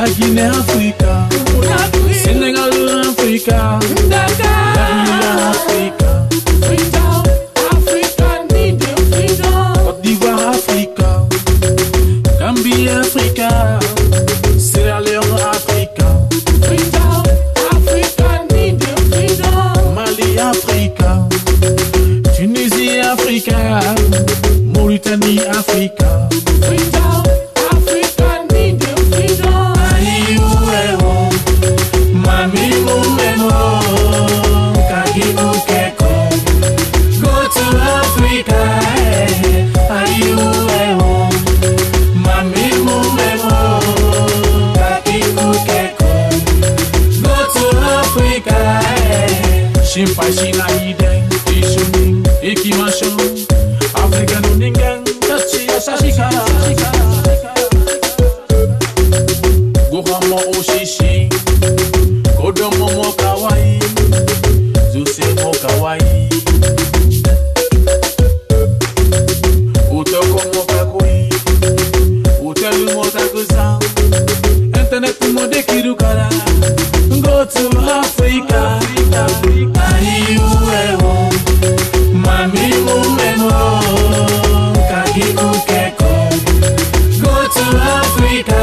La Guinée Africa, Sénégal Africa, Gambia Africa, Côte d'Ivoire Africa, Gambie Africa, Sierra Leone Africa, Mali Africa, Tunisie Africa, Mauritanie Africa. Shimpa shina iden, ishuni, ikimasho, Africa no ningen, tachi yashashika. Gohamo oshishi, kodomo mo kawaii, zuse mo kawaii. Utoko mo kakui, utelu mo takusa, internet mo dekirukara. Go to Africa. Go to Africa.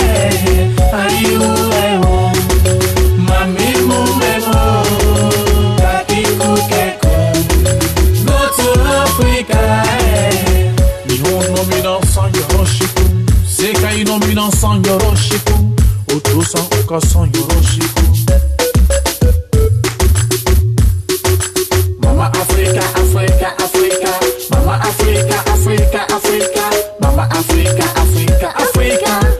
Mama Africa, Africa, Africa. Mama Africa, Africa, Africa. Mama Africa, Africa, Africa.